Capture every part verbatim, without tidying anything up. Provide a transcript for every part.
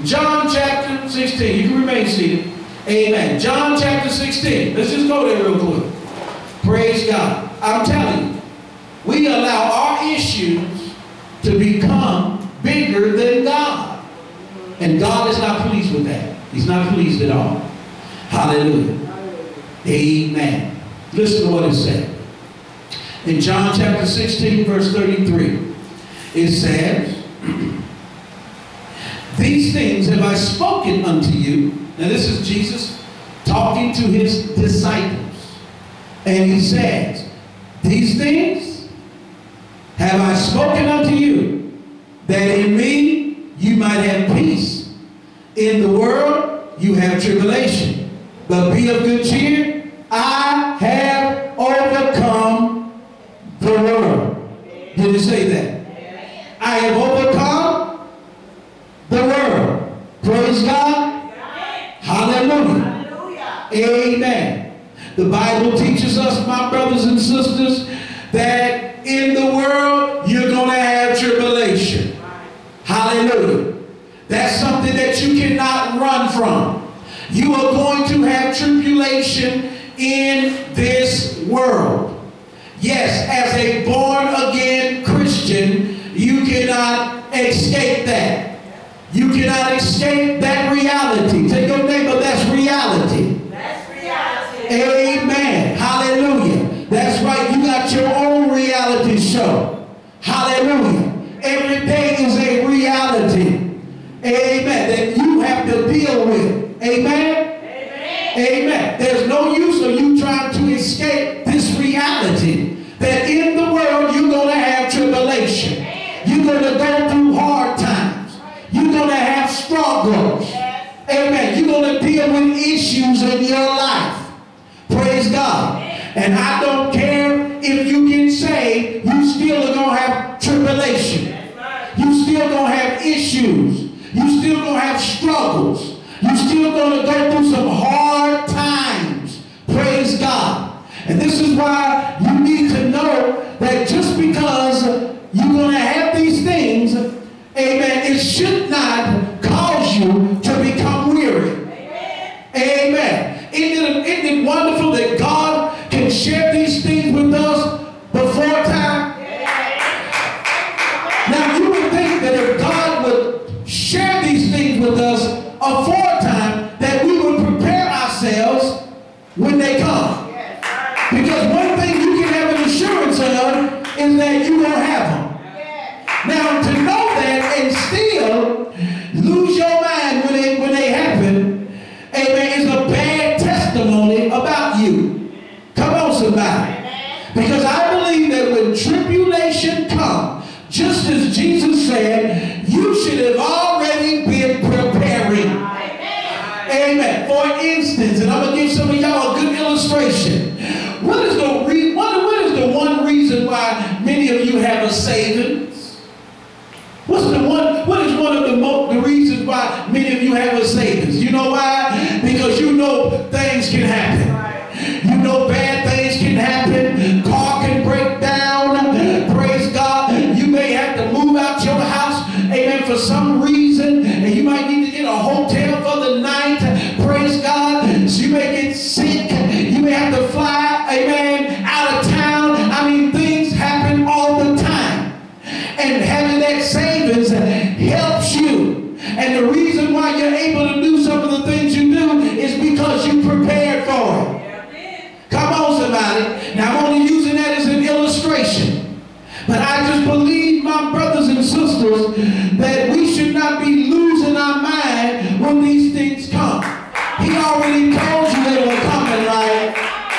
John chapter sixteen. You can remain seated. Amen. John chapter sixteen. Let's just go there real quick. Praise God. I'm telling you, we allow our issues to become bigger than God. And God is not pleased with that. He's not pleased at all. Hallelujah. Amen. Listen to what it said. In John chapter sixteen, verse thirty-three, it says, these things have I spoken unto you. Now this is Jesus talking to his disciples. And he says, these things have I spoken unto you, that in me you might have peace. In the world you have tribulation, but be of good cheer. I have overcome the world. Did it say that? I have overcome the world. Praise God. Hallelujah. Hallelujah. Amen. The Bible teaches us, my brothers and sisters, that in the world you're going to have tribulation. Hallelujah. That's something that you cannot run from. You are going to have tribulation in this world. Yes, as a born-again Christian, you cannot escape that. You cannot escape that reality. Take your neighbor, that's reality. That's reality. Amen. Hallelujah. That's right. You got your own reality show. Hallelujah. Every day is a reality. Amen. That you have to deal with. Amen. Amen. Amen. There's no use of you trying to escape this reality. That in the world you're going to have tribulation. You're going to go through hard times. You're going to have struggles. Amen. You're going to deal with issues in your life. Praise God. And I don't care if you get saved, you still are going to have tribulation. You still going to have issues. You still going to have struggles. You still going to go through some hard times. Praise God. And this is why you need to know that just because you're going to have these things, amen, it should not cause you to become weary. Amen. Amen. Isn't it, isn't it wonderful that God can share these things with us before time? Yeah. Now you would think that if God would share these things with us aforetime, that we would prepare ourselves when they come. Yes. Because one thing you can have an assurance of is that you won't have them. Yes. Now to know that and still lose your mind when they, when they happen, amen, is a bad testimony about you. Come on, somebody. Because I believe that when tribulation comes, just as Jesus said, you should have already been preparing. Amen. Amen. For instance, and I'm going to give some of y'all a good illustration. What is the re what, what is the one reason why many of you have a savings? What's the one? What is one of the mo the reasons why many of you have a savings? You know why? Because you know things can happen. You know bad things can happen. Car can break down. Praise God. You may have to move out your house, amen, for some reason, and you might need to get a hotel for the night. Praise God. So you may get sick. You may have to fly, amen, out of town. I mean, things happen all the time. And having that savings helps you. And the reason why you're able to do some of the things you do is because you prepared for it. Come on, somebody. Now, I'm only using that as an illustration. But I just believe, my brothers and sisters, that we should not be losing our mind when these things come. He already told you they were coming, right?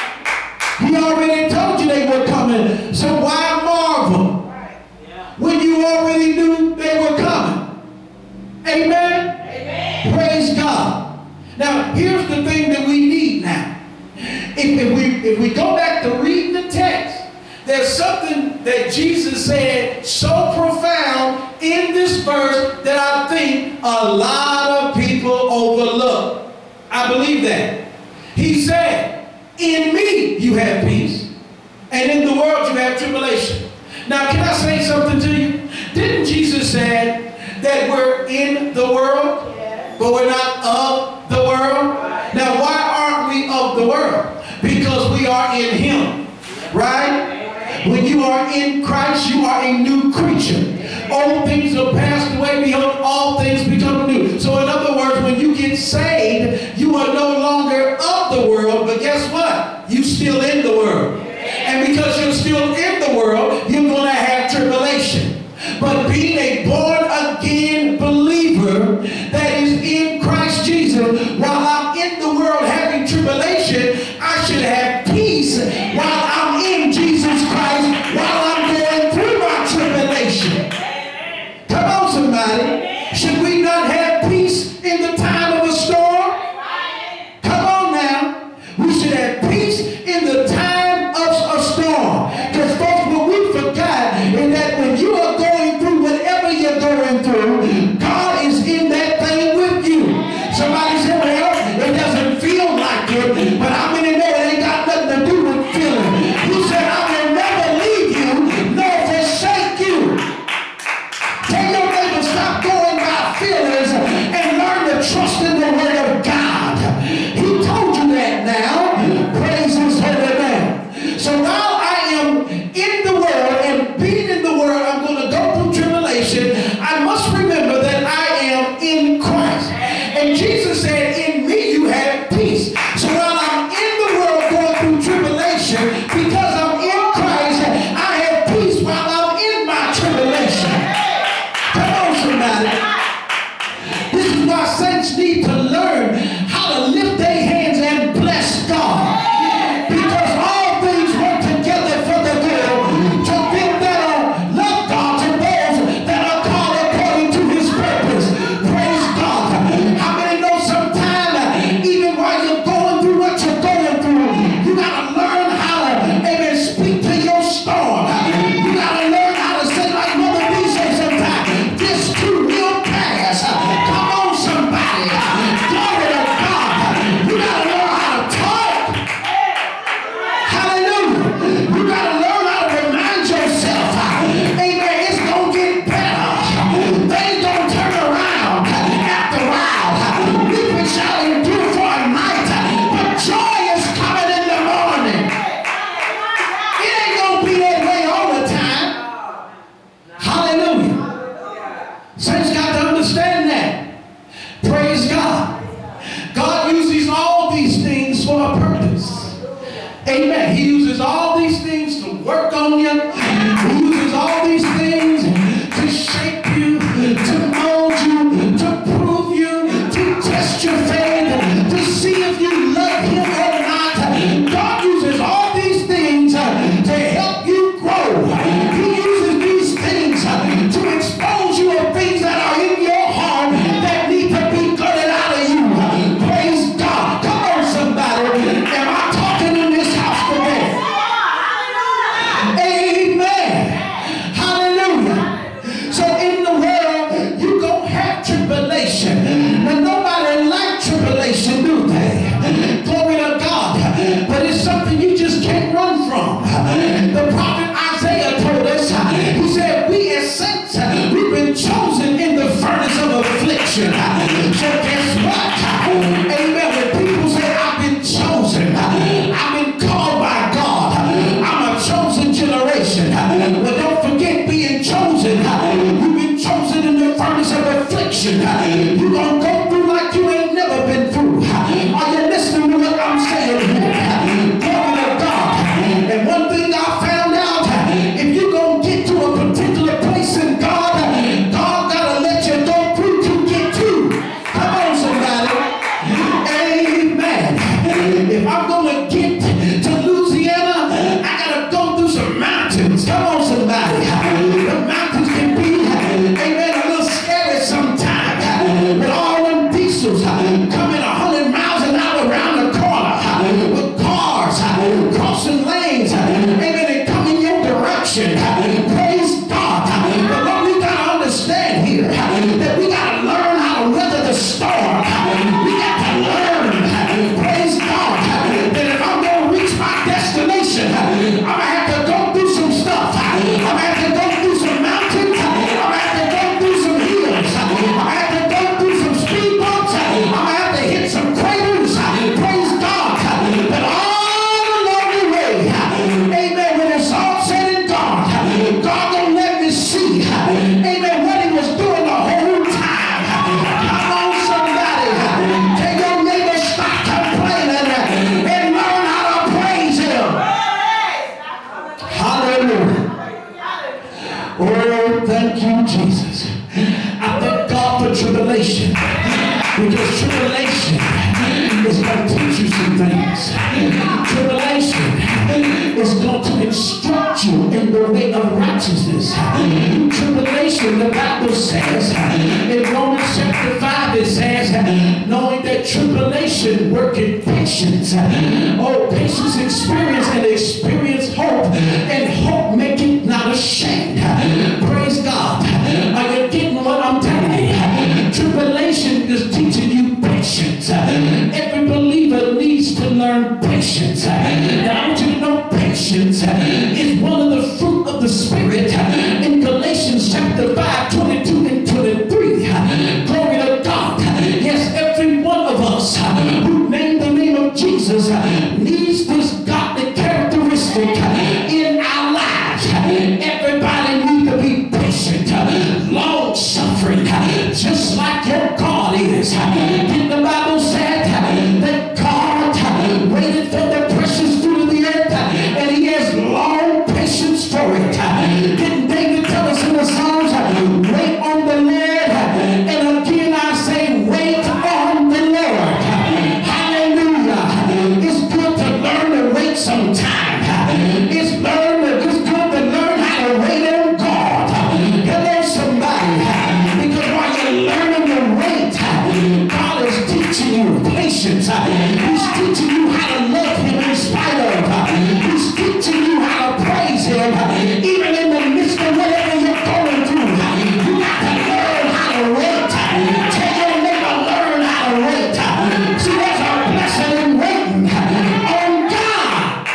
He already told you they were coming. So why marvel when you already knew they were coming? Amen? Amen. Praise God. Now, here's the thing that we need now. If, if, we, if we go back to reading the text, there's something that Jesus said so profound in this verse that I think a lot of people overlook. I believe that. He said, in me you have peace, and in the world you have tribulation. Now, can I say something to you? Didn't Jesus say that we're in the world? Yeah. For we're not of the world. Now, why aren't we of the world? Because we are in him. Right? When you are in Christ, you are a new creature. Old things are passed away. Behold, all things become new. So in other words, when you get saved, you are no longer of the world. But guess what? You're still in the world. And because you're still in the world, you're going to have tribulation. But being a born-again believer that is in Christ Jesus, while I'm in the world having tribulation, I should have peace while I'm in Jesus Christ, while I'm going through my tribulation. Come on, somebody. Should we not have peace in the time of a storm? Come on now. We should have peace in the time of a storm. Because folks, what we forgot is that when you are going through whatever you're going through, God is in that thing with you. Somebody said, well, it doesn't feel like it, but I'm in there. It ain't got nothing to do with feeling. He said, I will never leave you nor forsake you. Tell your neighbor, stop going by feelings and learn to trust in the word of God. He told you that now. Praise his holy name. So while I am in the world and being in the world, I'm going to go through tribulation. I must remember that I am in Christ. And Jesus said, in me you have peace. So while I'm in the world going through tribulation, because I'm in Christ, I have peace while I'm in my tribulation. Come on, somebody. This is why saints need to learn how to lift their hands and bless God. Because all things work together for the good to them that are love God, to those that are called according to his purpose. Praise God. How many know sometimes, even while you're going through what you're going through, you got to learn how to, amen, speak to your storm. You got to learn how to say, like Mother B says sometimes, this too will pass. Come on, somebody. Glory to God. You got to learn how to talk. Hallelujah. You got to learn how to remind yourself, amen, it's going to get better. Things going to turn around after a while. Weeping shall endure for a night, but joy is coming in the morning. It ain't going to be that way all the time. Hallelujah. Saints got to understand that. Praise God. God uses all these things for a purpose. Amen. He uses all these things to work on you. He uses all these things to shape you, to mold you, to prove you, to test your faith, to see if you love him or not. God uses all these things to help you grow. He uses these things to expose you of things that are in your heart that need to be gutted out of you. Praise God. Come on, somebody. Am I talking in this house today? Amen. Hallelujah. So in the world, you gonna have tribulation. Now nobody like tribulation, do they? Glory to God. But it's something you just can't run from. The prophet Isaiah told us, he said, we as saints, we've been chosen in the furnace of affliction. So guess what? Amen. When people say, I've been chosen, I've been called by God, I'm a chosen generation. But don't forget being chosen. You've been chosen in the furnace of affliction. You're going to go through like you ain't never been through. Are you listening to what I'm saying here? Glory to God. And one thing I found out, if you're going to get to a particular place in God, God got to let you go through to get to. Come on, somebody. Amen. If I'm going to get to Louisiana, I got to go through some mountains. Come on, somebody. The mountains can be, amen, a little scary sometimes. But all tribulation. Because tribulation is going to teach you some things. Tribulation is going to instruct you in the way of righteousness. Tribulation, the Bible says, in Romans chapter five, it says, knowing that tribulation worketh patience. Oh, patience experience, and experience hope, and hope maketh not ashamed. Praise God. Are you getting what I'm telling you? Tribulation is teaching you patience. Every believer needs to learn patience. Now I want you to know patience is one of the fruit of the Spirit in Galatians chapter five, twenty-two and twenty-three. Glory to God. Yes, every one of us who name the name of Jesus needs this godly characteristic in our lives. Everybody needs to be patient, long suffering, just like your God is. Didn't the Bible say that God waited for the precious fruit of the earth, and he has long patience for it? Didn't David tell us in the Psalms, wait on the Lord? And again I say, wait on the Lord. Hallelujah. It's good to learn to wait sometime. It's learn it's good to learn how to wait on God. Hello somebody. Because while you're learning to wait, God is teaching you patience. He's teaching you how to love him in spite of. He's teaching you how to praise him even in the midst of whatever you're going through. You got to learn how to wait. Tell your neighbor, learn how to wait. See, there's a blessing in waiting on God.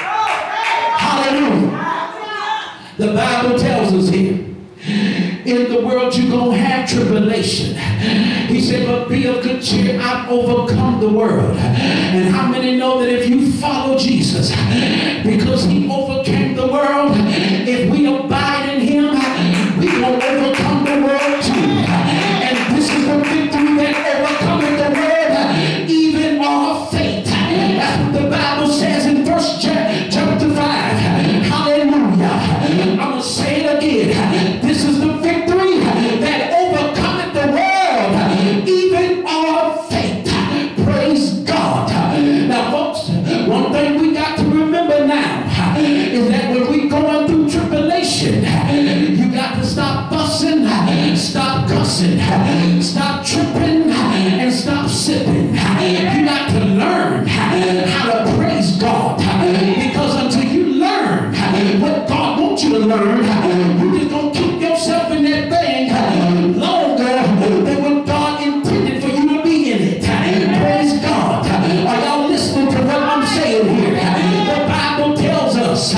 Hallelujah. The Bible tells us here, in the world you're going to have tribulation. He said, but be of good cheer, I've overcome the world. And how many know that if you follow Jesus, because he overcame the world, if we abide in him, we will overcome the world too. And this is the victory that overcometh the world, even our faith. That's what the Bible says in first chapter five. Hallelujah. I'm going to say it again. This is the victory that overcometh the world, even our faith. Praise God. Now folks, one thing we got to remember now is that when we going through tribulation, you got to stop fussing, stop cussing, stop tripping, and stop sipping. You got to learn how to praise God, because until you learn what God wants you to learn, you just gonna keep yourself in that thing longer than what God intended for you to be in it. Praise God. Are y'all listening to what I'm saying here? The Bible tells us,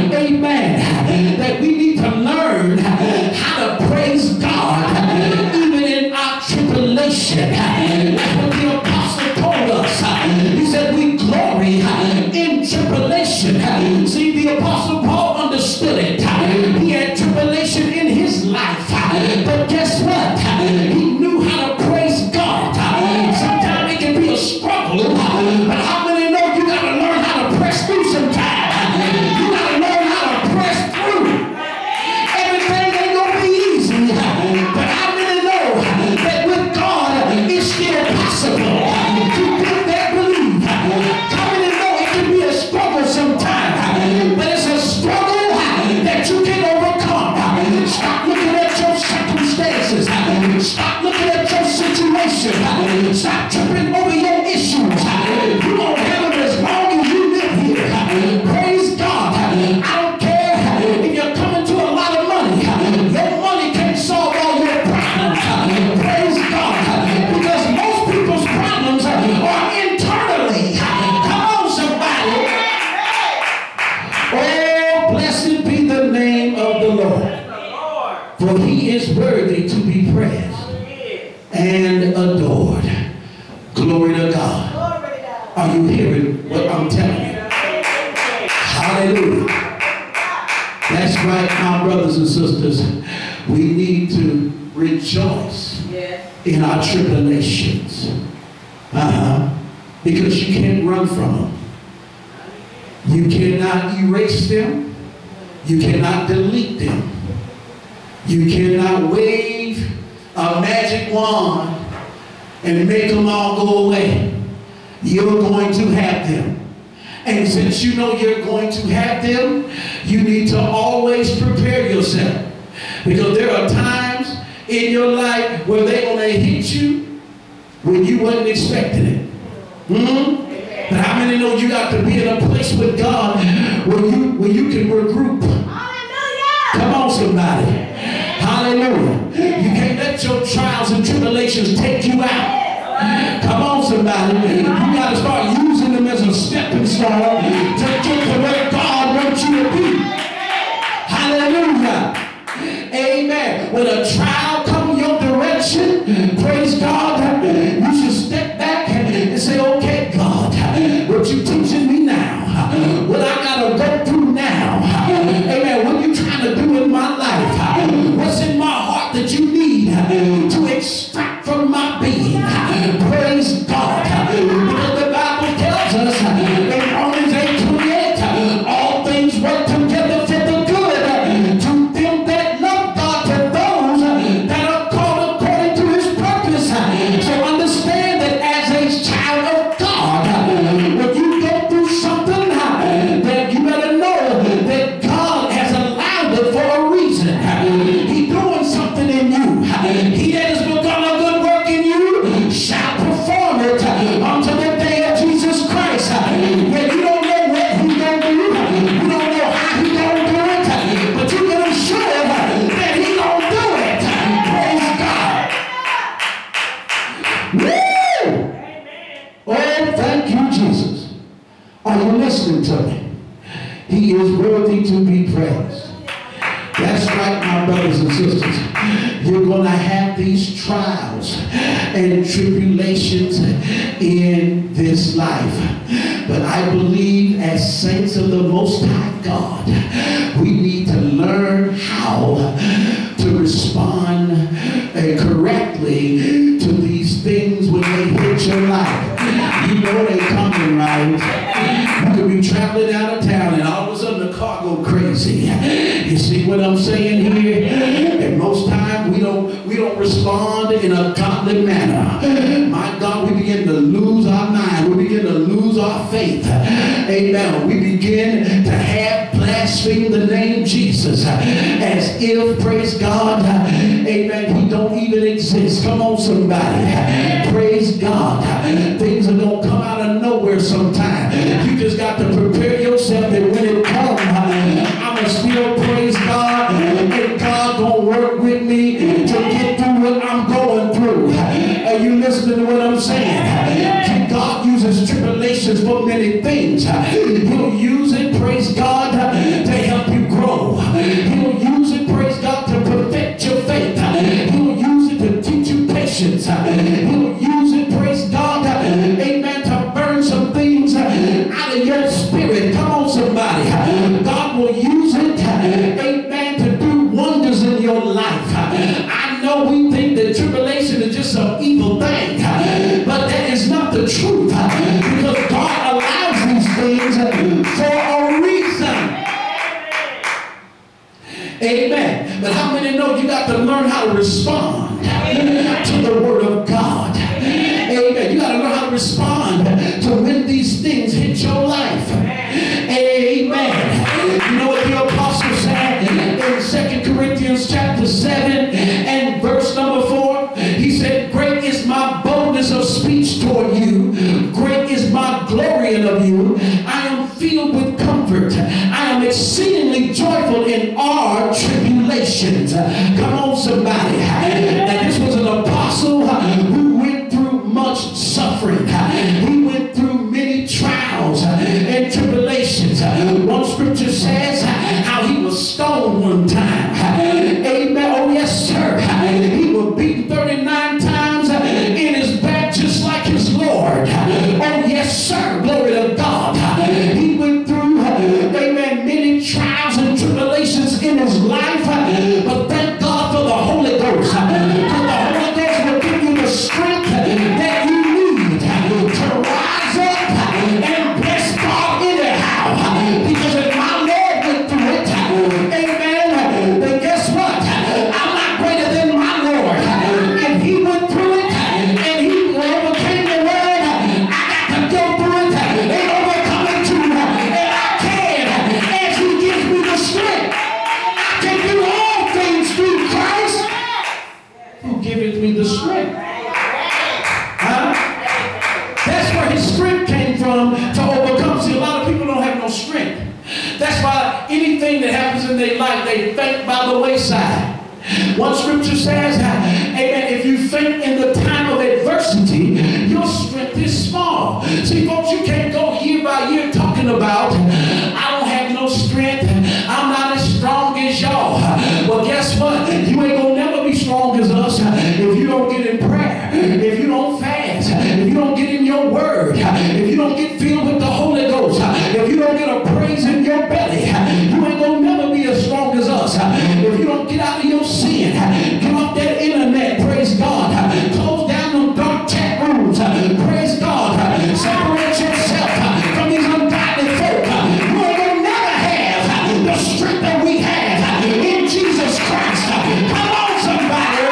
amen, that we need to learn how to praise God even in our tribulation. That's what the apostle told us. He said we glory in tribulation. See, the apostle Paul understood it. He had tribulation in his life, but guess what? He knew how to praise God. Sometimes it can be a struggle, but how many know you got to learn how to press through sometimes? You got to learn how to press through. Everything ain't gonna be easy, but how many know that with God it's still possible? You get that believe. How many know it can be a struggle sometimes, but it's a struggle that you can overcome. Stop looking at your circumstances. Stop looking at your situation. Stop tripping over your issues. You're going to have them as long as you live here. Praise God. I don't care if you're coming to a lot of money. Your money can't solve all your problems. Praise God. Because most people's problems are internally. Come on, somebody. Oh, blessed be the name of the Lord. For he is worthy to be praised and adored. Glory to God. Are you hearing what I'm telling you? Hallelujah. That's right, my brothers and sisters. We need to rejoice in our tribulations. Uh-huh. Because you can't run from them. You cannot erase them. You cannot delete them. You cannot wave a magic wand and make them all go away. You're going to have them. And since you know you're going to have them, you need to always prepare yourself. Because there are times in your life where they're going to hit you when you wasn't expecting it. Hmm? But how many know you got to be in a place with God where you, where you can regroup? Hallelujah! Come on, somebody. Hallelujah. You can't let your trials and tribulations take you out. Come on, somebody. You got to start using them as a stepping stone to get to where God wants you to be. Hallelujah. Amen. When a trial comes your direction, praise God, you should step back and say, okay, God, what you teaching me now? What I got to go through now? Amen. What you trying to do in my life? What's in my heart that you need to extract from my being? Praise God. Because the Bible tells us in Romans eight twenty-eight, all things work together for the good to them that love God, to those that are called according to his purpose. So understand that as a child of God, when you go through something, that you better know that God has allowed it for a reason. He's doing something in you. He that has begun a good work in you shall perform it unto the day of Jesus Christ. Yeah, you don't know what he's going to do. You don't know how he's going to do it. But you can assure that he's going to do it. Praise God. Woo! Oh, thank you, Jesus. Are you listening to me? He is worthy to be praised. That's right, my brothers and sisters. You're going to have these trials and tribulations in this life. But I believe as saints of the Most High God, we need to learn how to respond uh, correctly to these things when they hit your life. You know they're coming, right? You could be traveling out of town and all of a sudden the car go crazy. You see what I'm saying here? And most times we don't we don't respond in a godly manner. My God, we begin to lose our mind. We begin to lose our faith. Amen. We begin to have blasphemed the name Jesus as if, praise God, amen, he don't even exist. Come on, somebody. Praise God. Things are going to come out of nowhere sometime. You just got to prepare yourself that when it comes, I'm going to still praise God, and God going to work with me to get through what I'm going through. Are you listening to what I'm saying? God uses tribulations for many things. He'll use it, praise God, to help you grow. He'll use it, praise God, to perfect your faith. He'll use it to teach you patience. He'll use it, praise God, amen, to burn some things out of your spirit. Come on, somebody. God will use it, amen, to do wonders in your life. I know we think that tribulation is just some evil thing, but that is not the truth, because God allows these things for a reason. Amen. But how many know you got to learn how to respond to the word of God? Amen. You got to learn how to respond to when these things hit your life. Amen. You know what the apostle said in Second Corinthians chapter seven and verse number four? He said, great is my boldness of speech toward you. Great is my glorying of you. I am filled with comfort. I am exceedingly joyful in our tribulations. Come on, somebody. And this was an apostle who went through much suffering. He went through many trials and tribulations. One scripture says how he was stoned one time. Amen. Oh, yes, sir. He was beaten thirty-nine times in his back just like his Lord. Oh, yes, sir. Glory to God. He went through, amen, many trials and tribulations in his life. But thank God That's where his strength came from to overcome. See, a lot of people don't have no strength. That's why anything that happens in their life, they faint by the wayside. One scripture says, amen, if you faint in the time of adversity, your strength is small. See, folks, you can't go year by year talking about, I don't have no strength, I'm not as strong as y'all. Well, guess what? You ain't gonna never be strong as us if you don't get in prayer, if you don't fast, if you don't get in your word, if you don't get filled with the Holy Ghost, if you don't get a praise in your belly, you ain't gonna never be as strong as us. If you don't get out of your sin, get off that internet, praise God, close down them dark chat rooms, praise God, separate yourself from these ungodly folk. You ain't gonna never have the strength that we have in Jesus Christ. Come on, somebody.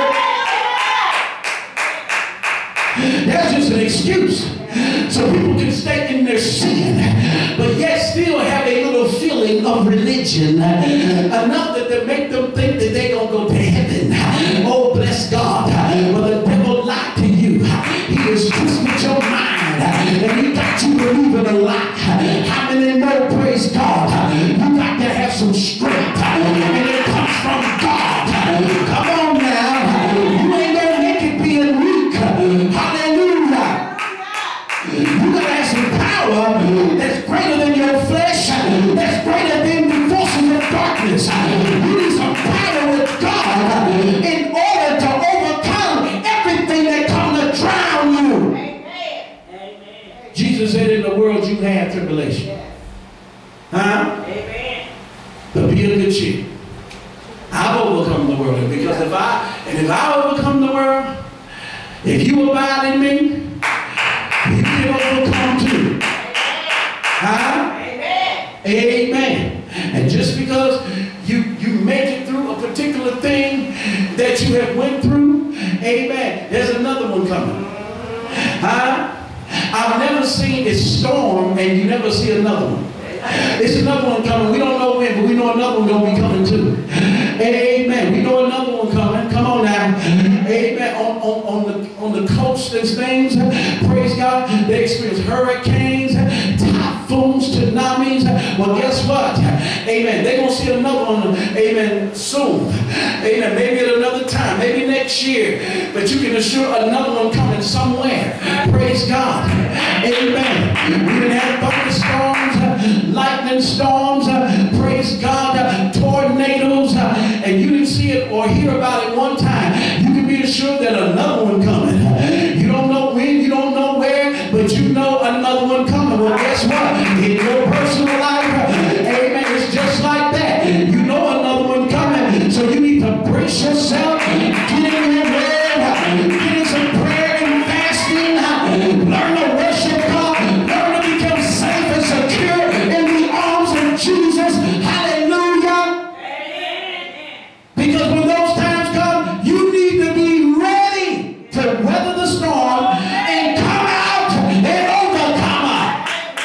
That's just an excuse so people can stay in their sin, but yet still have a little feeling of religion, enough that they make them think that they're going to go to heaven. Oh, bless God. Well, the devil lied to you. He has twisted your mind, and he got you believing a lie. How many know, praise God, you got to have some strength, and it comes from God. Come on now. You ain't going to make it being weak. Hallelujah. You got to have some power that's greater than your flesh, that's greater than the forces of darkness. You need some power with God in order to overcome everything that comes to drown you. Amen. Jesus said, in the world you have tribulation. Huh? Amen. But be of good cheer. I've overcome the world. Because if I, and if I overcome the world, if you abide in me, you can overcome too. Huh? Amen. Amen. And just because you, you make it through a particular thing that you have went through, amen, there's another one coming. Huh? I've never seen a storm and you never see another one. It's another one coming. We don't know when, but we know another one going to be coming too. Amen. We know another one coming. Come on now. Amen. On, on, on, the, on the coast and things, praise God, they experience hurricanes, typhoons, tsunamis. Well, guess what? Amen. They're going to see another one, amen, soon. Amen. Maybe at another time. Maybe next year. But you can assure another one coming somewhere. Praise God. Amen. We didn't have thunderstorms, lightning storms, uh, praise God, uh, tornadoes, uh, and you didn't see it or hear about it one time. You can be assured that another one coming. You don't know when, you don't know where, but you know another one coming. Well, guess what? In your personal life, uh, amen, it's just like that. You know another one coming, so you need to brace yourself, get in your word, uh, get in some prayer and fasting, uh, learn to worship God, learn to become safe and secure in the arms of Jesus. Hallelujah. Amen. Because when those times come, you need to be ready to weather the storm and come out and overcome.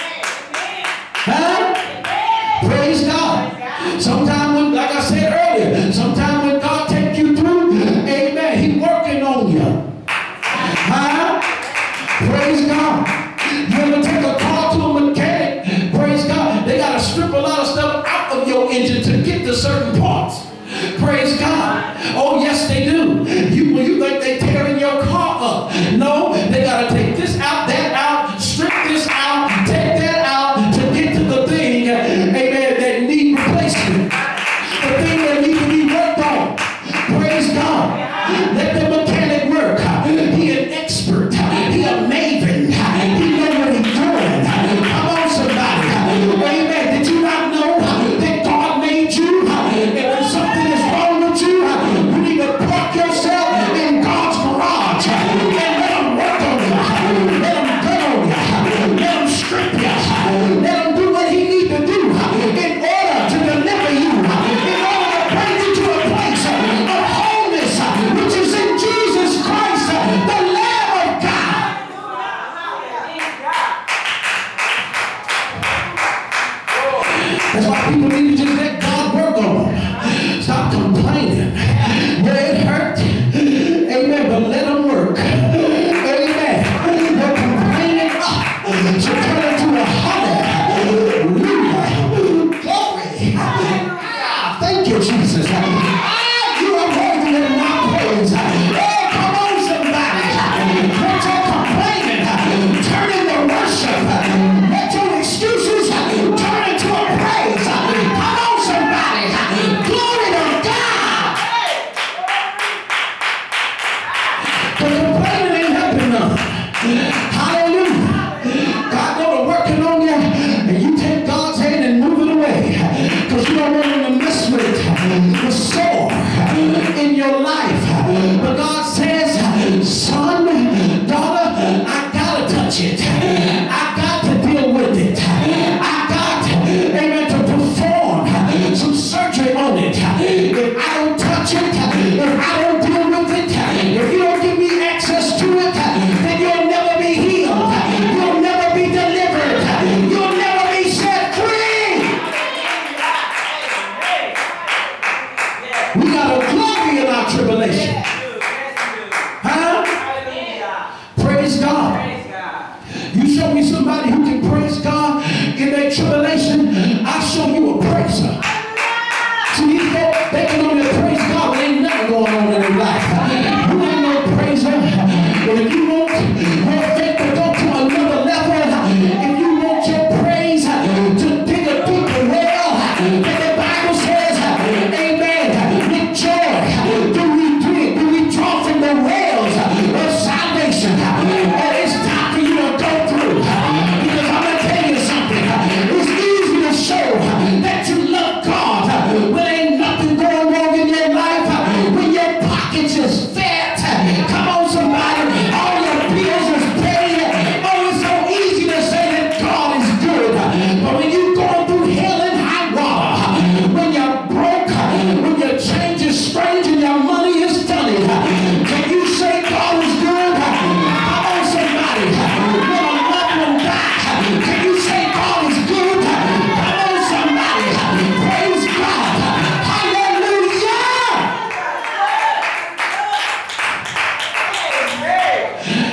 Huh? Praise God. Sometimes, when, like I said earlier, sometimes when God takes you through, amen, He's working on you. Huh? Praise God. You ever take a car to a mechanic? Praise God. They got to strip a lot of stuff out of your engine to get to certain parts. Praise God. Oh, yes, they do. You, you think they tearing your car up. No, they got to take this out, that out, strip this out, take that out to get to the thing, amen, that need replacement. The thing that needs to be worked on. Praise God. Let the mechanic work. He an expert. He a maven. He know what he's doing. Come on, somebody. Amen. Did you not know that God made you? And when something is wrong with you, you need to park yourself in God's garage and let him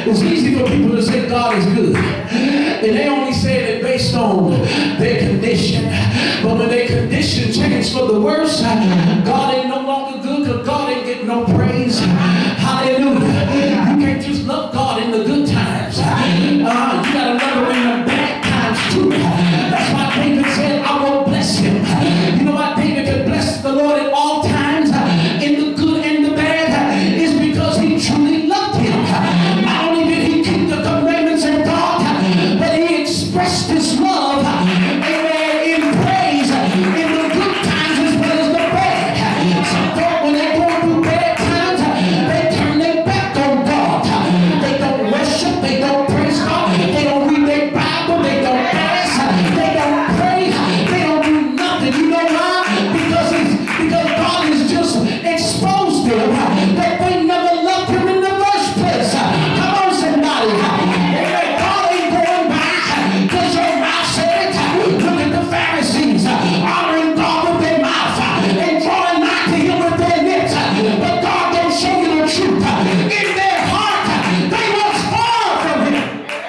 It's easy for people to say God is good. And they only say it based on their condition. But when their condition changed for the worse, God ain't no longer good because God ain't getting no praise. Hallelujah. You can't just love God in the good times. Uh, you got to love him in the bad times too. That's why David said, I will bless him. You know why David could bless the Lord at all times, in the good and the bad, is because he truly loved him. Not only did he keep the commandments of God, but he expressed his love, amen, in praise, in the good times as well as the bad. Some folk, when they're going through bad times, they turn their back on God. They don't worship, they don't praise God, they don't read their Bible, they don't fast, they don't pray, they don't do nothing. You know why? Because it's, because God has just exposed them that they never loved him in the first place. Come on, somebody. Amen. God ain't going by because your mouth said it. Look at the Pharisees honoring God with their mouth and drawing nigh to him with their lips. But God don't show you the truth. In their heart, they was far from him.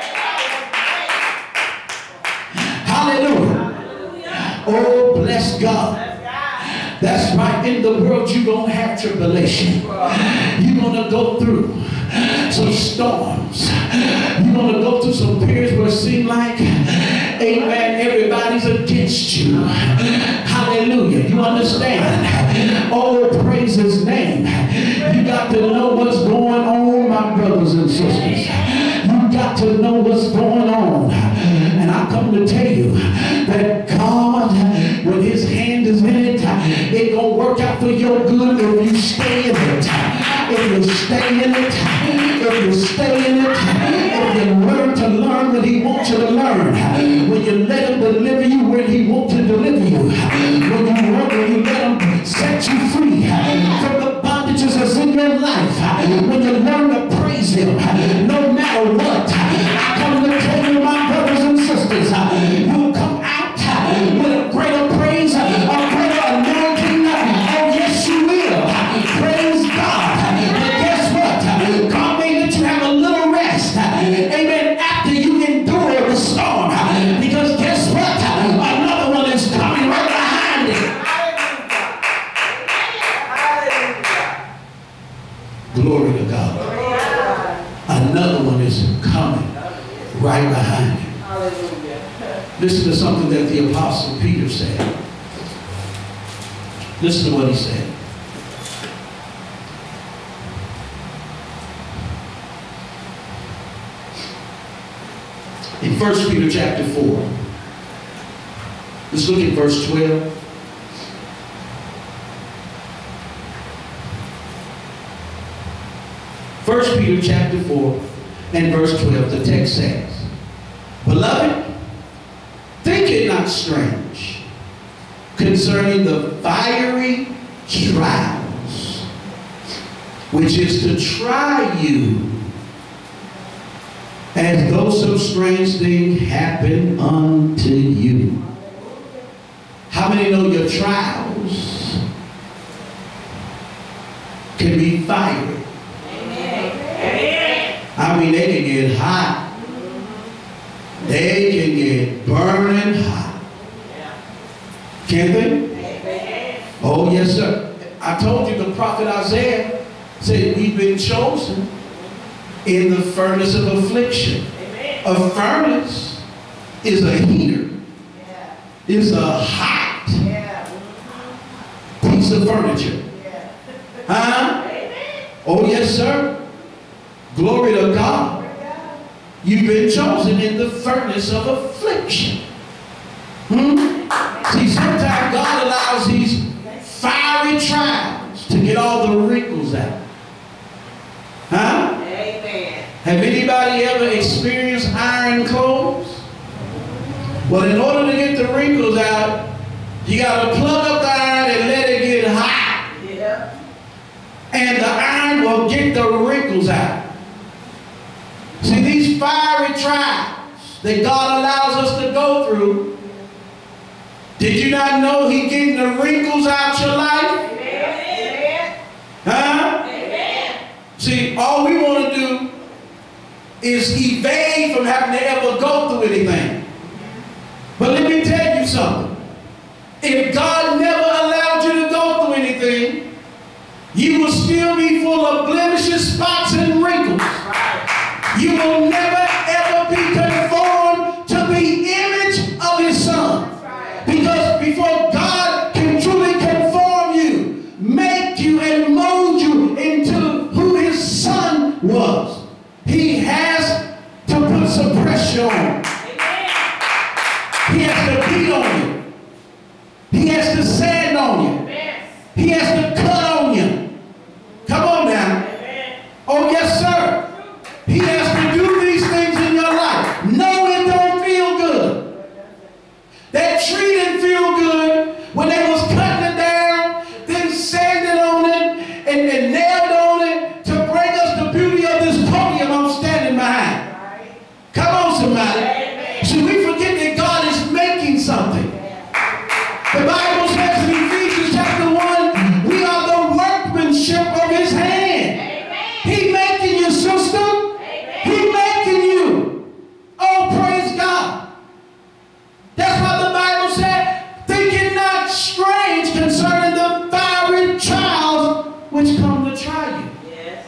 Hallelujah. Oh, bless God. That's right. In the world, you're going to have tribulation. You're going to go through some storms. You're going to go through some periods where it seems like, amen, everybody's against you. Hallelujah. You understand? Oh, praise his name. You got to know what's going on, my brothers and sisters. You got to know what's going on. And I come to tell you that God, when his hand is in it, it's going to work out for your good if you stay in it. If you stay in it, if you stay in it, if you learn to learn what he wants you to learn, when you let him deliver you when he wants to deliver you, when you work, when you let him set you free from the bondages that's in your life, when you learn to praise him, no matter what, I come to tell you, my brothers and sisters, you'll come out with a greater praise, a greater anointing. Oh, yes, you will. Praise God. But guess what? God may let you have a little rest. Amen. After you endure the storm. Because guess what? Another one is coming right behind it. Glory to God. Another one is coming right behind it. Listen to something that the Apostle Peter said. Listen to what he said. In First Peter chapter four, let's look at verse twelve. First Peter chapter four and verse twelve, the text says, Beloved, think it not strange concerning the fiery trials, which is to try you, as though some strange thing happened unto you. How many know your trials can be fiery? I mean, they can get hot. They can get burning hot. Can't they? Oh, yes, sir. I told you the prophet Isaiah said we've been chosen in the furnace of affliction. A furnace is a heater. It's a hot piece of furniture. Huh? Oh, yes, sir. Glory to God. You've been chosen in the furnace of affliction. Hmm? See, sometimes God allows these fiery trials to get all the wrinkles out. Huh? Amen. Have anybody ever experienced iron clothes? Well, in order to get the wrinkles out, you got to plug up the iron and let it get hot. Yeah. And the iron will get the wrinkles out. See, these fiery trials that God allows us to go through, did you not know He's getting the wrinkles out your life? Amen. Huh? Amen. See, all we want to do is evade from having to ever go through anything. But let me tell you something. If God never allowed you to go through anything, you will still be full of blemishes, spots, and wrinkles. You will never ever be conformed to the image of his son. Because before God can truly conform you, make you and mold you into who his son was, he has to put some pressure on you. He has to beat on you. He has to sand on you. He has to cut on you. Come on now. Oh yes, sir. He has to do these things in your life. No, it don't feel good. That tree didn't feel good when they was cutting it down, then sanding on it, and, and nailed on it to bring us the beauty of this podium I'm standing behind. Come on, somebody. See, we forget that God is making something. The Bible says in Ephesians chapter one, we are the workmanship of his hand. He making you, sister. He making you. Oh, praise God. That's why the Bible said, think it not strange concerning the fiery trials which come to try you. Yes.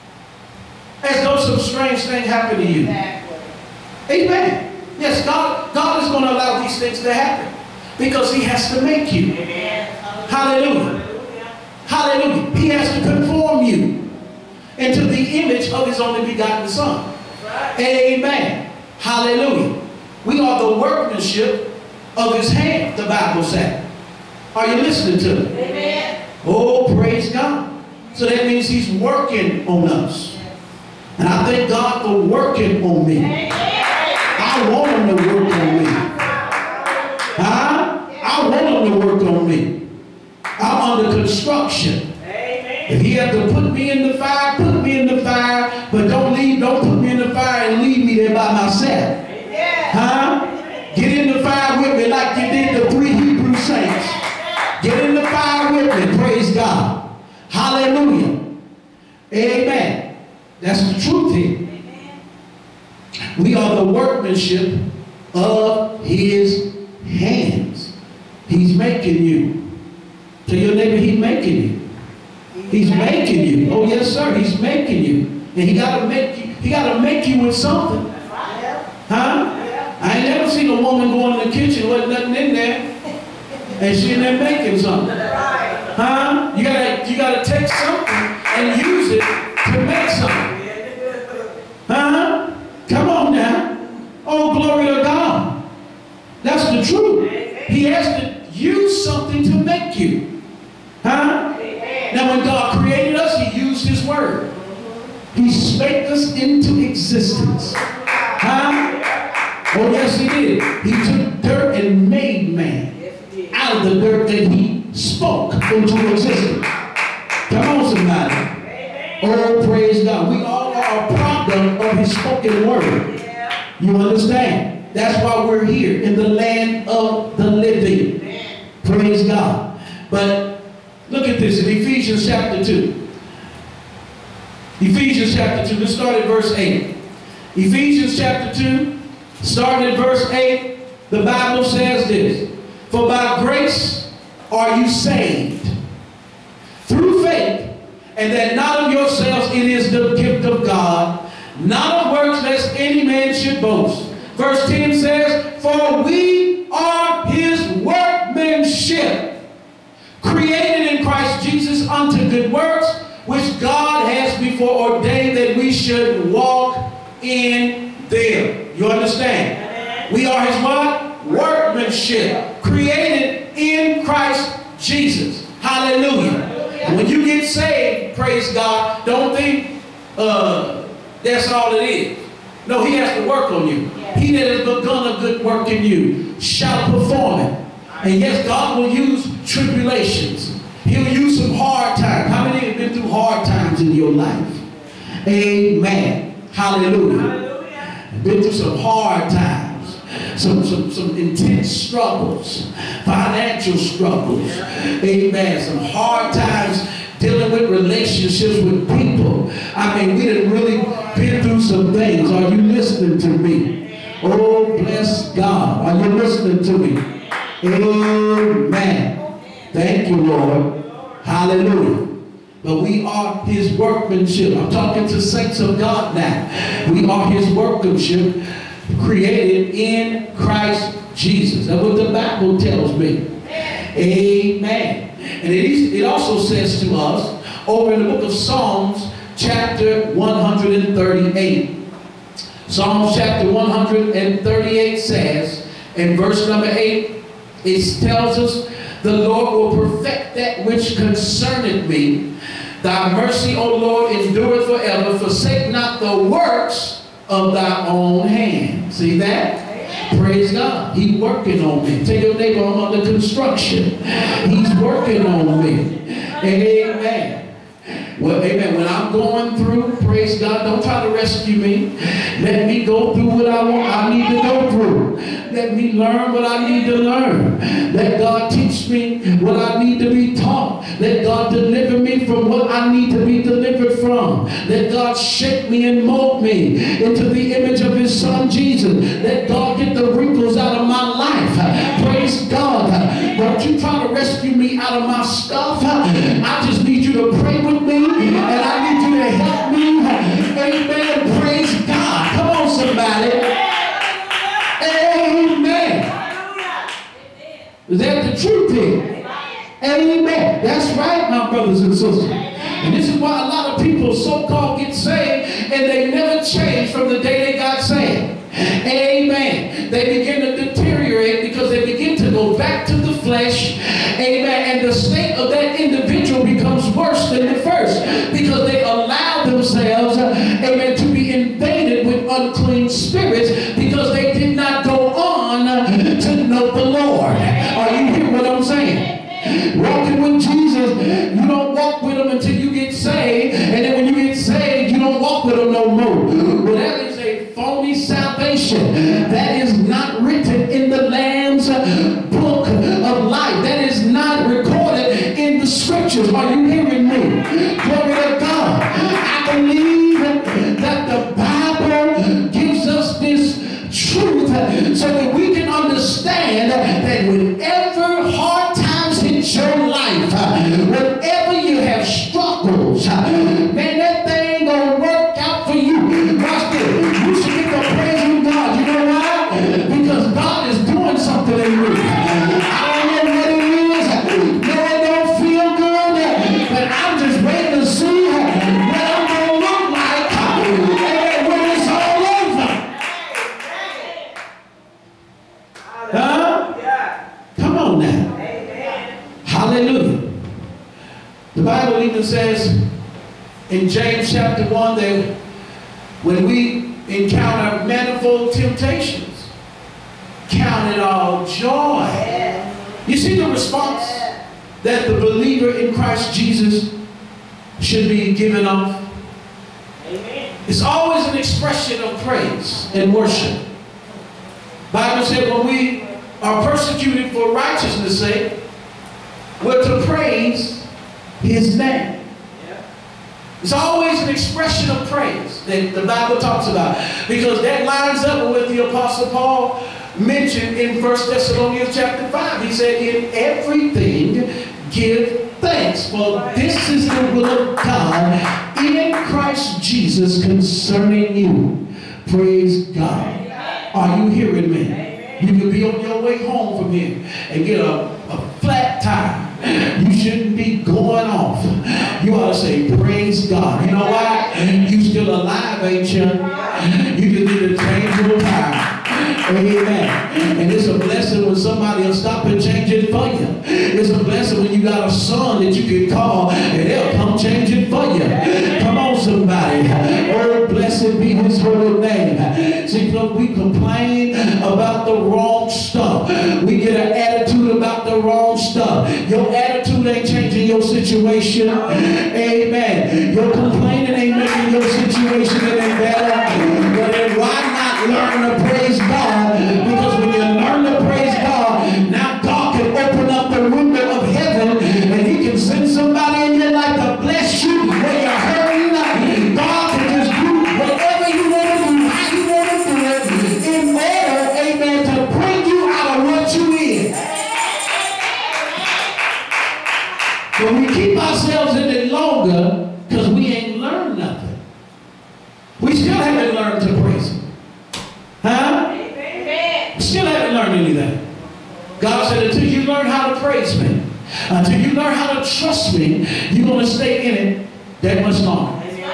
As though some strange thing happened to you. Exactly. Amen. Yes, God, God is going to allow these things to happen because he has to make you. Amen. Hallelujah. Hallelujah. He has to conform you into the image of his only begotten son. Right. Amen. Hallelujah. We are the workmanship of his hand, the Bible said. Are you listening to me? Amen. Oh, praise God. So that means he's working on us. And I thank God for working on me. Amen. I want him to work on me. Huh? I want him to work on me. I'm under construction. Amen. If he had to put me in the fire, put me in the fire, but don't leave, don't put me in the fire and leave me there by myself. Amen. Huh? Get in the fire with me like you did the three Hebrew saints. Get in the fire with me. Praise God. Hallelujah. Amen. That's the truth here. Amen. We are the workmanship of his hands. He's making you. Tell your neighbor, he's making you. He's making you. Oh yes, sir. He's making you. And he gotta make you, he gotta make you with something. Huh? I ain't never seen a woman go in the kitchen with nothing in there. And she in there making something. Huh? You gotta you gotta take something and use it to make something. Huh? Come on now. Oh, glory to God. That's the truth. He has to use something to make you. Huh? Now when God created us, he used his word. He spake us into existence. Huh? Oh yes, he did. He took dirt and made man out of the dirt that he spoke into existence. Come on, somebody. Oh, praise God. We all are a product of his spoken word. You understand? That's why we're here in the land of the living. Praise God. But look at this in Ephesians chapter two. Ephesians chapter two. Let's start at verse eight. Ephesians chapter two. Starting at verse eight, the Bible says this. For by grace are you saved through faith, and that not of yourselves, it is the gift of God, not of works, lest any man should boast. Verse ten says, for we are his workmanship, created in Christ Jesus unto good works, which God has before ordained that we should walk in them. You understand? Amen. We are his what? Workmanship. Created in Christ Jesus. Hallelujah. Hallelujah. When you get saved, praise God, don't think uh, that's all it is. No, he has to work on you. Yes. He that has begun a good work in you shall perform it. And yes, God will use tribulations. He'll use some hard times. How many have been through hard times in your life? Amen. Hallelujah. Hallelujah. Been through some hard times, some, some, some intense struggles, financial struggles, amen, some hard times dealing with relationships with people. I mean, we done really been through some things. Are listening to me? Amen. Thank you, Lord. Hallelujah. But we are his workmanship. I'm talking to saints of God now. We are his workmanship, created in Christ Jesus. That's what the Bible tells me. Amen. And it, is, it also says to us over in the book of Psalms, chapter one thirty-eight. Psalms chapter one thirty-eight says, in verse number eight, it tells us, the Lord will perfect that which concerneth me. Thy mercy, O Lord, endureth forever. Forsake not the works of thy own hand. See that? Praise God. He's working on me. Tell your neighbor, I'm under construction. He's working on me. Amen. Well, amen. When I'm going through, praise God, don't try to rescue me. Let me go through what I want. I need to go through. Let me learn what I need to learn. Let God teach me what I need to be taught. Let God deliver me from what I need to be delivered from. Let God shape me and mold me into the image of his son Jesus. Let God get the wrinkles out of my life. Praise God. Don't you try to rescue me out of my stuff. I just need you to pray with me, and I need you to help me. Amen. Praise God. Come on, somebody. Amen. Is that the truth here? Amen. That's right, my brothers and sisters. And this is why a lot of people so-called get saved and they never change from the day they got saved. Amen. They begin to deteriorate because they begin to go back to the flesh. Amen. And the state of that individual becomes worse than the first because they allow themselves, amen, to be invaded with unclean spirits because they did not go on to know the Lord. Are you hearing what I'm saying? Walking with Jesus, you don't walk with him until you get saved, and then when you get saved, you don't walk with him no more. Well, that is a phony salvation. That is not written in the Lamb's book of life. That is not recorded in the scriptures. Are you hearing me? Glory to God. I believe that the Bible gives us this truth so that we can understand that whenever hard times hit your life, whenever you have struggles, man, that thing gonna work out for you. Watch this. You should get the praise of God. You know why? Because God is doing something in you. I don't know what it is. No, it don't feel good, but I'm just waiting to see what I'm gonna look like when it's all over. Huh? Come on now. Hallelujah. The Bible even says in James chapter one that when we encounter manifold temptations, count it all joy. You see the response that the believer in Christ Jesus should be given off? It's always an expression of praise and worship. The Bible said when we are persecuted for righteousness' sake, we're to praise his name. It's always an expression of praise that the Bible talks about, because that lines up with what the Apostle Paul mentioned in First Thessalonians chapter five. He said, in everything give thanks, for this is the will of God in Christ Jesus concerning you. Praise God. Are you hearing me? You can be on your way home from here and get a, a flat tire. You shouldn't be going off. You ought to say, praise God. You know why? You still alive, ain't you? You just need a changeable tire. Amen. And it's a blessing when somebody will stop and change it for you. It's a blessing when you got a son that you can call and they'll come change it for you. Come on, somebody. Oh, blessed be his holy name. See, look, we complain about the wrong stuff. We get an attitude about the wrong stuff. Your attitude ain't changing your situation. Amen. Your complaining ain't making your situation any better. But then why not learn to praise God? Because when you learn to praise God, now God can open up the window of heaven and he can send somebody in your life to bless you when you're hurting. God can just do whatever you want to do, how you want to do it, in order, amen, to bring you out of what God said, until you learn how to praise me, until you learn how to trust me, you're going to stay in it that much longer.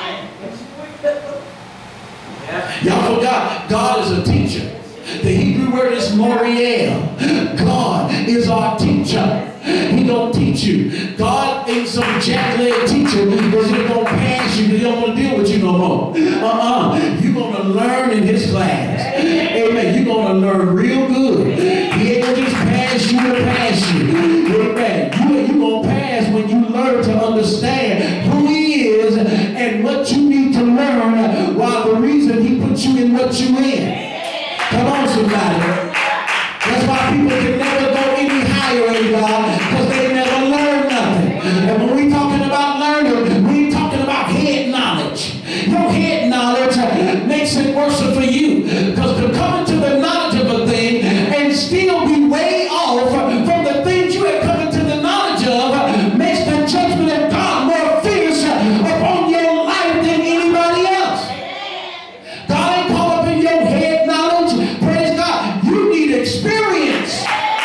Y'all forgot, God is a teacher. The Hebrew word is Moriel. God is our teacher. He don't teach you. God ain't some jack-leg teacher because He's going to pass you. He don't want to deal with you no more. Uh-uh. You're going to learn in His class. Amen. You're going to learn real good. He ain't going to just pass you to pass you. Amen. You, you're going to pass when you learn to understand who He is and what you need to learn, while the reason He put you in what you in. Come on, somebody. That's why people can never go any higher in God, because they never learn nothing. And when we're talking about learning, we ain't talking about head knowledge. Your head knowledge makes it worse for you, because to come into the knowledge of a thing and still be way off from the things you have come into the knowledge of makes the judgment of God more fierce upon your life than anybody else. God ain't caught up in your head knowledge. Praise God. You need experience.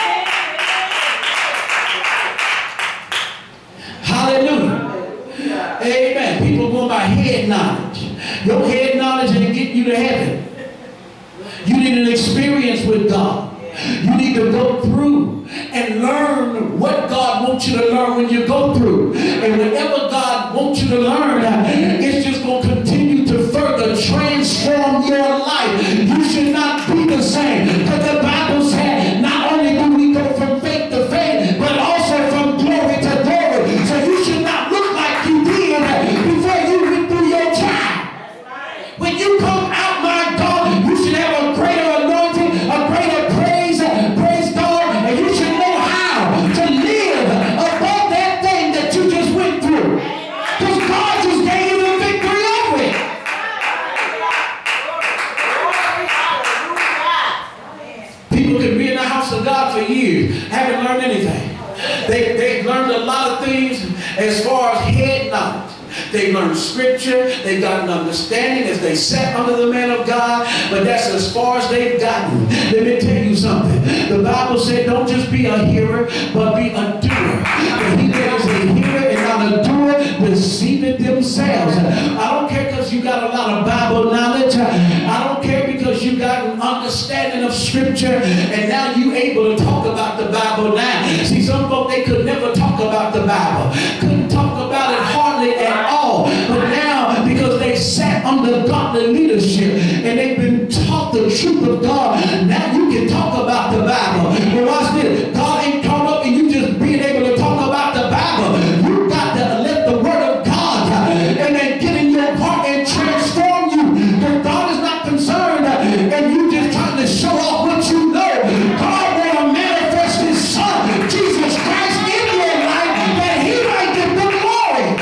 Hallelujah. Amen. People go by head knowledge. Your head knowledge ain't getting you to heaven. You need an experience with God. You need to go through and learn what God wants you to learn when you go through. And whatever God wants you to learn, it's just going to continue to further transform your life. You should not be the same. Because the Bible said, not only do we go from faith to faith, but also from glory to glory. So you should not look like you did before you went through your trial. When you come out, my God, you should have a greater anointing, a greater praise, praise God, and you should know how to live above that thing that you just went through. Because God just gave you the victory over it. People can be in the house of God for years, haven't learned anything. They, they've learned a lot of things as far as head knowledge. They learned scripture. They've gotten understanding as they sat under the man of God. But that's as far as they've gotten. Let me tell you something. The Bible said don't just be a hearer, but be a doer. And he that is a hearer and not a doer deceiveth themselves. I don't care because you got a lot of Bible knowledge. I don't care because you got an understanding of scripture and now you able to talk about the Bible now. See, some folk, they could never talk about the Bible. Couldn't talk about it hardly at all. But now, because they sat under godly leadership and they've been taught the truth of God, now you can talk about the Bible. But watch this. God ain't caught up in you just being able to talk about the Bible. You got to let the word of God and then get in your heart and transform you. Because God is not concerned and you just trying to show off what you know. God want to manifest His Son, Jesus Christ, in your life that He might get the glory.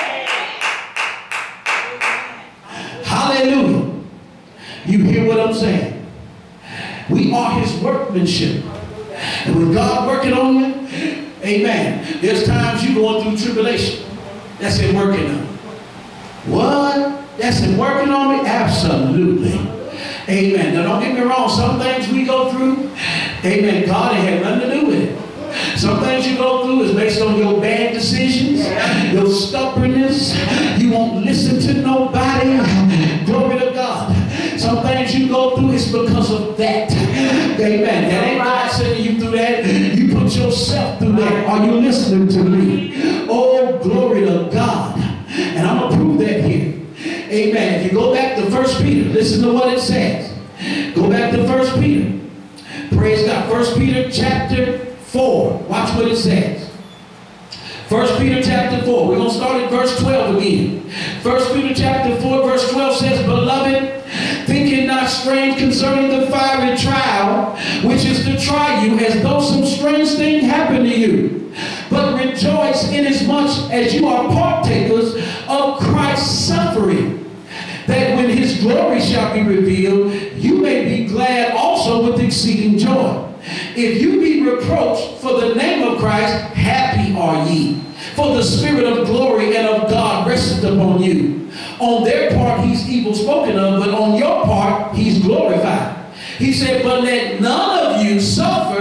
Hallelujah. You hear what I'm saying? We are His workmanship. And with God working on you, amen, there's times you going through tribulation. That's Him working on you. What? That's Him working on me? Absolutely. Amen. Now don't get me wrong. Some things we go through, amen, God ain't had nothing to do with it. Some things you go through is based on your bad decisions, your stubbornness. You won't listen to nobody. Glory to God. Some things you go through is because of that. Amen. That ain't God sending you through that. You put yourself through that. Are you listening to me? Oh, glory to God. And I'm going to prove that here. Amen. If you go back to First Peter, listen to what it says. Go back to First Peter. Praise God. First Peter chapter four. Watch what it says. First Peter chapter four. We're going to start at verse twelve again. First Peter chapter four verse twelve says, Beloved, think it not strange concerning the fiery trial, which is to try you, as though some strange thing happened to you. But rejoice inasmuch as you are partakers of Christ's suffering, that when His glory shall be revealed, you may be glad also with exceeding joy. If you be reproached for the name of Christ, happy are ye. For the Spirit of glory and of God resteth upon you. On their part He's evil spoken of, but on your part He's glorified. He said, but let none of you suffer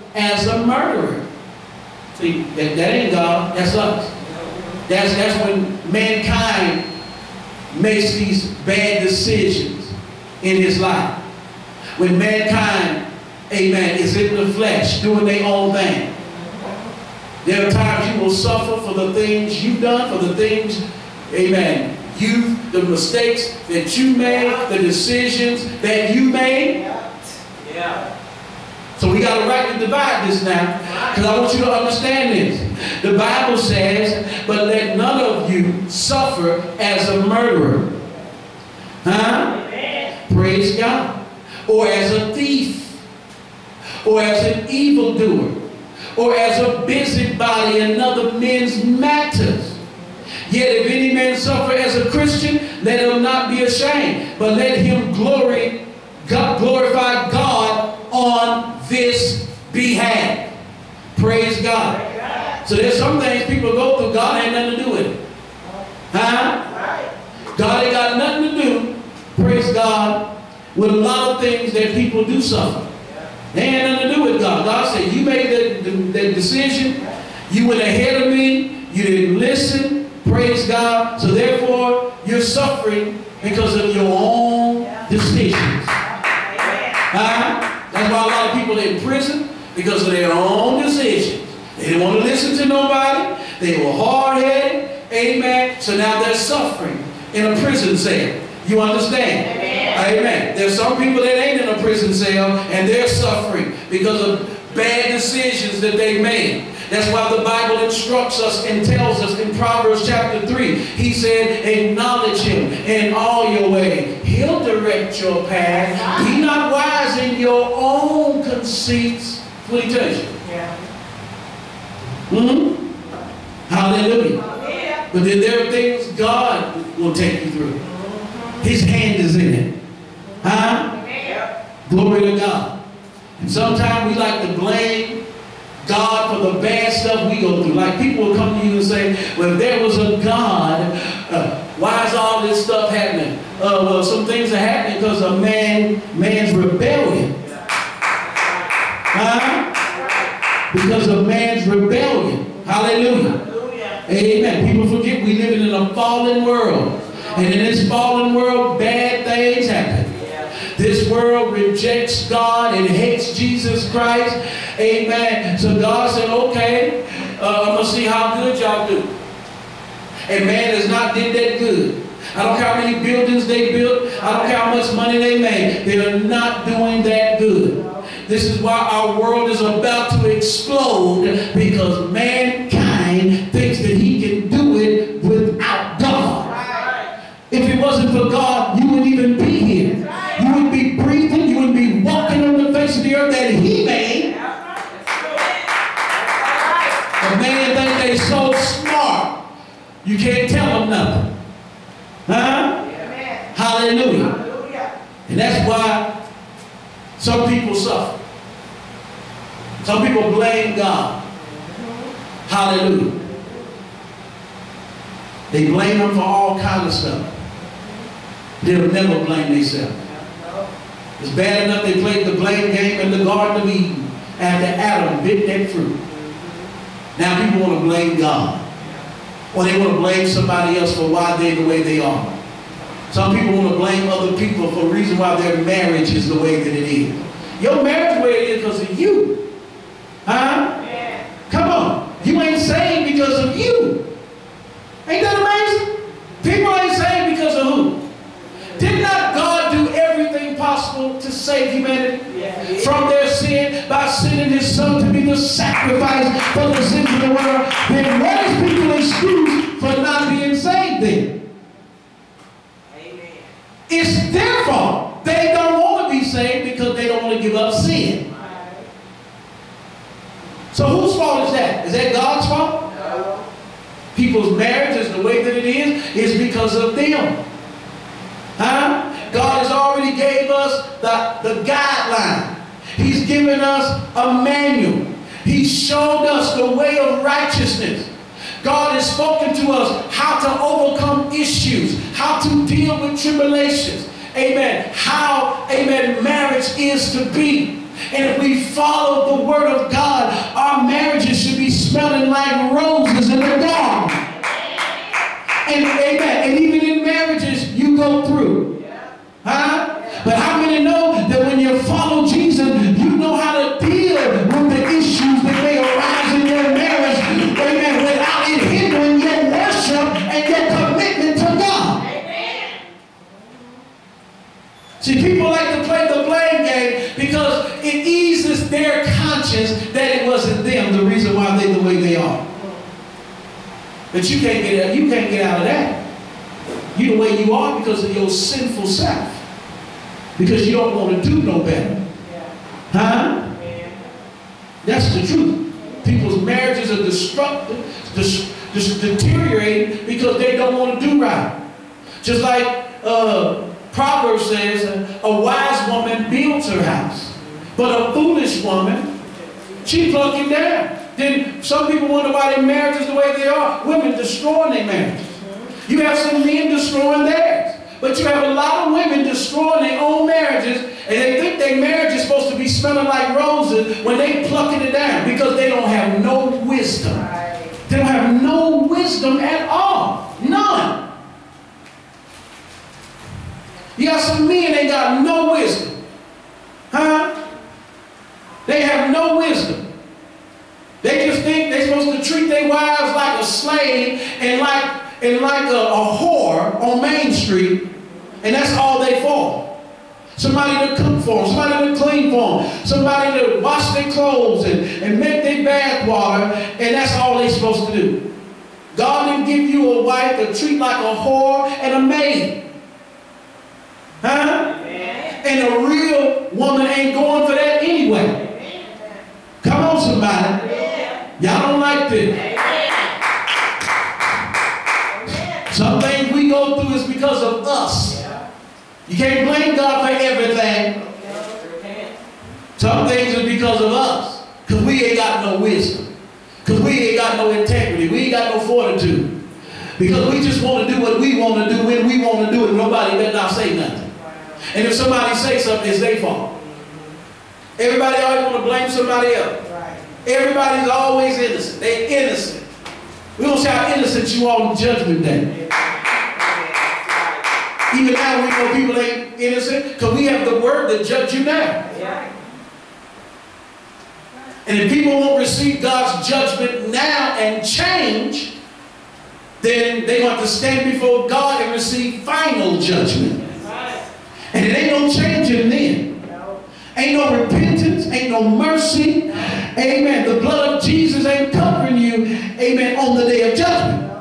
as a murderer. See, that, that ain't God, that's us. That's, that's when mankind makes these bad decisions in his life. When mankind, amen, is in the flesh, doing their own thing. There are times you will suffer for the things you've done, for the things, amen, you, the mistakes that you made, the decisions that you made. Yeah. So we got to rightly divide this now, because I want you to understand this. The Bible says, but let none of you suffer as a murderer. Huh? Amen. Praise God. Or as a thief. Or as an evildoer. Or as a busybody in other men's matters. Yet if any man suffer as a Christian, let him not be ashamed, but let him glory, God, glorify God on this behalf. Praise God. So there's some things people go through, God ain't nothing to do with it. Huh? God ain't got nothing to do, praise God, with a lot of things that people do suffer. They ain't nothing to do with God. God said, you made that, that decision, you went ahead of me, you didn't listen, praise God, so therefore you're suffering because of your own decisions. Huh? That's why a lot of people are in prison, because of their own decisions. They didn't want to listen to nobody. They were hard-headed. Amen. So now they're suffering in a prison cell. You understand? Amen. Amen. There's some people that ain't in a prison cell and they're suffering because of bad decisions that they made. That's why the Bible instructs us and tells us in Proverbs chapter three. He said, acknowledge him in all your ways. He'll direct your path. Be not wise in your own conceits. That's what he tells you. Yeah. Mm-hmm. Hallelujah. Yeah. But then there are things God will take you through. His hand is in it. Huh? Yeah. Glory to God. And sometimes we like to blame God for the bad stuff we go through. Like people will come to you and say, well, if there was a God, uh, why is all this stuff happening? Uh, well, some things are happening because of man, man's rebellion. Huh? Because of man's rebellion. Hallelujah. Amen. People forget we live in a fallen world. And in this fallen world, bad things happen. This world rejects God and hates Jesus Christ. Amen. So God said, okay, uh, I'm going to see how good y'all do. And man has not did that good. I don't care how many buildings they built. I don't care how much money they made. They're not doing that good. This is why our world is about to explode, because mankind thinks that he can do it without God. If it wasn't for God, you wouldn't even be here. You wouldn't be breathing. You wouldn't be walking on the face of the earth that he made. A man thinks they're so smart, you can't tell them nothing. Huh? Hallelujah. And that's why some people suffer. Some people blame God. Hallelujah. They blame him for all kinds of stuff. They'll never blame themselves. It's bad enough they played the blame game in the Garden of Eden after Adam bit that fruit. Now people want to blame God. Or they want to blame somebody else for why they're the way they are. Some people want to blame other people for the reason why their marriage is the way that it is. Your marriage the way it is because of you. Huh? Yeah. Come on. You ain't saved because of you. Ain't that amazing? People ain't saved because of who? Did not God do everything possible to save humanity yeah. from their sin by sending his son to be the sacrifice for the sins of the world? Then what is people's excuse for not being saved then? Amen. It's their fault. They don't want to be saved because they don't want to give up sin. Right. So whose fault is that? Is that God's fault? No. People's marriage is the way that it is, is because of them. Huh? God has already gave us the, the guideline. He's given us a manual. He showed us the way of righteousness. God has spoken to us how to overcome issues, how to deal with tribulations. Amen. How, amen, marriage is to be. And if we follow the word of God, our marriages should be smelling like roses in the garden. And amen. And even in marriages, you go through. Huh? But how many know that when you follow Jesus, you know how to deal with the issues that may arise in your marriage, amen, without it hindering your worship and your commitment to God. Amen. See, people like to play the blame game because it eases their conscience that it wasn't them the reason why they're the way they are. But you can't get out, you can't get out of that. You the way you are because of your sinful self. Because you don't want to do no better. Huh? That's the truth. People's marriages are destructive, dis dis deteriorating because they don't want to do right. Just like uh, Proverbs says, a wise woman builds her house, but a foolish woman, she plucks it down. Then some people wonder why their marriages the way they are. Women destroying their marriages. You have some men destroying theirs. But you have a lot of women destroying their own marriages, and they think their marriage is supposed to be smelling like roses when they plucking it down because they don't have no wisdom. They don't have no wisdom at all. None. You got some men that got no wisdom. Huh? They have no wisdom. They just think they're supposed to treat their wives like a slave and like and like a, a whore on Main Street, and that's all they for. Somebody to cook for them, somebody to clean for them, somebody to wash their clothes and, and make their bath water, and that's all they're supposed to do. God didn't give you a wife to treat like a whore and a maid. Huh? Amen. And a real woman ain't going for that anyway. Amen. Come on, somebody. Y'all don't like this. Some things we go through is because of us. You can't blame God for everything. Some things are because of us. Because we ain't got no wisdom. Because we ain't got no integrity. We ain't got no fortitude. Because we just want to do what we want to do when we want to do it. Nobody better not say nothing. And if somebody says something, it's their fault. Everybody always want to blame somebody else. Everybody's always innocent. They're innocent. We don't say how innocent you are on Judgment Day. Even now we know people ain't innocent because we have the word that judge you now. And if people won't receive God's judgment now and change, then they want to stand before God and receive final judgment. And it ain't no changing then. Ain't no repentance, ain't no mercy. Amen. The blood of Jesus ain't covering you, amen, on the day of judgment.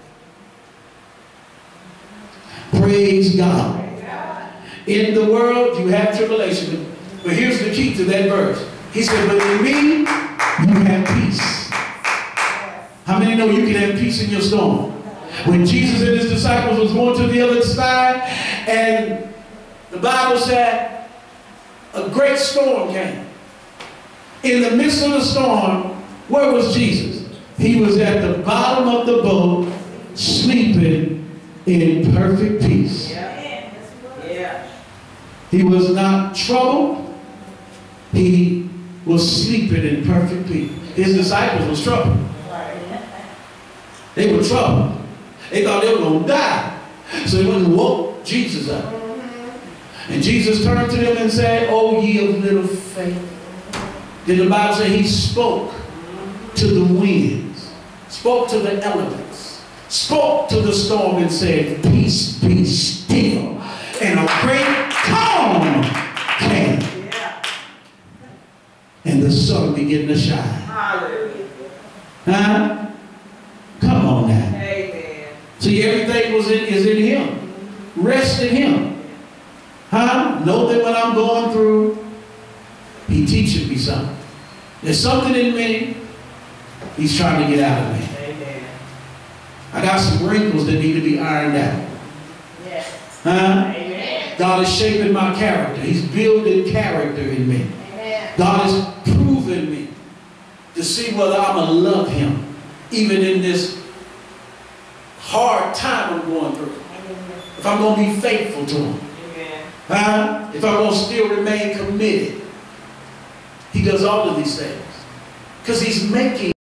Praise God. In the world, you have tribulation. But here's the key to that verse. He said, but in me, you have peace. How many know you can have peace in your storm? When Jesus and his disciples was going to the other side, and the Bible said, a great storm came. In the midst of the storm, where was Jesus? He was at the bottom of the boat, sleeping in perfect peace. Yeah. Yeah. He was not troubled. He was sleeping in perfect peace. His disciples was troubled. They were troubled. They thought they were going to die. So they went and woke Jesus up. And Jesus turned to them and said, "O ye of little faith." Then the Bible said he spoke to the winds, spoke to the elements, spoke to the storm and said, "Peace, be still." And a great calm came. And the sun began to shine. Huh? Come on now. Amen. See, everything was in, is in him. Rest in him. Huh? Know that when I'm going through, he teaches me something. There's something in me he's trying to get out of me. Amen. I got some wrinkles that need to be ironed out. Yes. Huh? Amen. God is shaping my character. He's building character in me. Amen. God is proving me to see whether I'm going to love him even in this hard time I'm going through. Amen. If I'm going to be faithful to him. Huh? If I'm going to still remain committed. He does all of these things because he's making